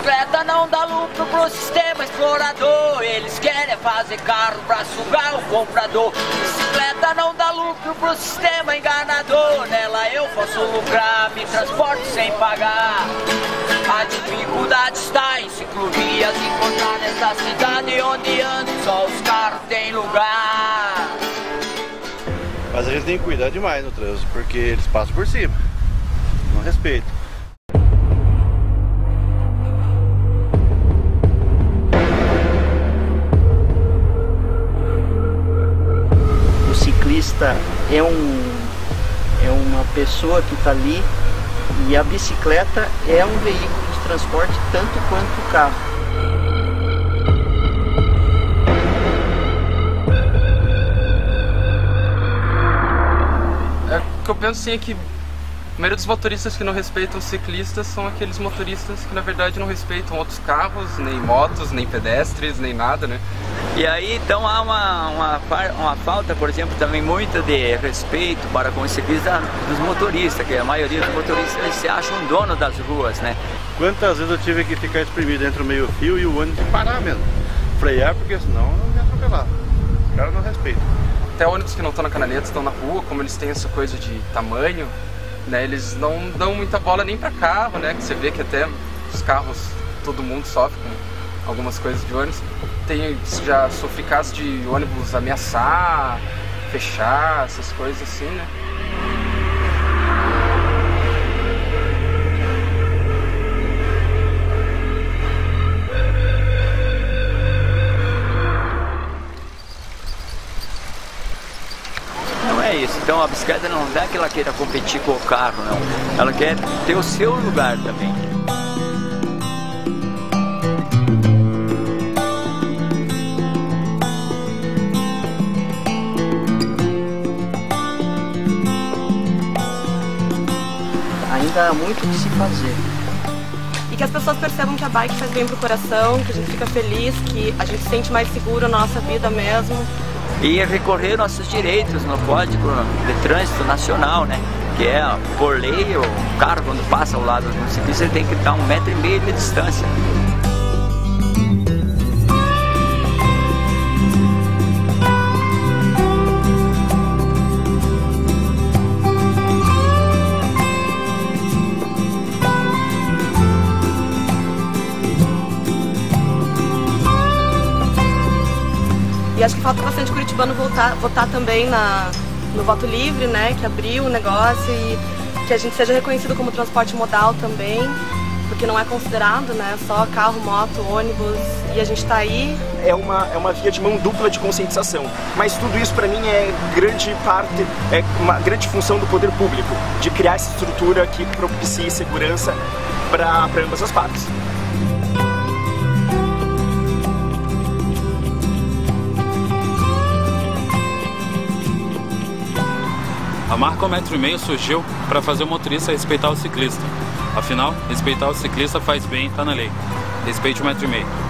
Bicicleta não dá lucro pro sistema explorador. Eles querem fazer carro pra sugar o comprador. Bicicleta não dá lucro pro sistema enganador. Nela eu posso lucrar, me transporto sem pagar. A dificuldade está em ciclovias, encontrar nessa cidade onde ando só os carros têm lugar. Mas a gente tem que cuidar demais no trânsito, porque eles passam por cima, não respeitam. O ciclista é uma pessoa que está ali, e a bicicleta é um veículo de transporte tanto quanto o carro. O que eu penso sim é que a maioria dos motoristas que não respeitam os ciclistas são aqueles motoristas que na verdade não respeitam outros carros, nem motos, nem pedestres, nem nada, né? E aí então há uma falta, por exemplo, também muita de respeito para com os ciclistas dos motoristas, que a maioria dos motoristas eles se acham dono das ruas, né? Quantas vezes eu tive que ficar espremido entre o meio-fio e o ônibus e parar mesmo, frear, porque senão não me atropelar. Os caras não respeitam. Até ônibus que não estão na canaleta estão na rua, como eles têm essa coisa de tamanho, né? Eles não dão muita bola nem para carro, né? Que você vê que até os carros, todo mundo sofre com algumas coisas de ônibus. Tem já sofri casos de ônibus ameaçar, fechar, essas coisas assim, né? Não é isso. Então a bicicleta não é que ela queira competir com o carro, não. Ela quer ter o seu lugar também. Ainda há muito o que se fazer. E que as pessoas percebam que a bike faz bem pro coração, que a gente fica feliz, que a gente se sente mais seguro na nossa vida mesmo. E recorrer nossos direitos no Código de Trânsito Nacional, né? Que é, por lei, o carro quando passa ao lado do ciclista ele tem que estar 1,5 metro de distância. E acho que falta bastante curitibano votar também no voto livre, né? Que abriu o negócio e que a gente seja reconhecido como transporte modal também, porque não é considerado, né? Só carro, moto, ônibus, e a gente está aí. É uma via de mão dupla de conscientização, mas tudo isso para mim é uma grande função do poder público, de criar essa estrutura que propicie segurança para ambas as partes. A marca 1,5 metro surgiu para fazer o motorista respeitar o ciclista. Afinal, respeitar o ciclista faz bem, está na lei. Respeite o 1,5 metro.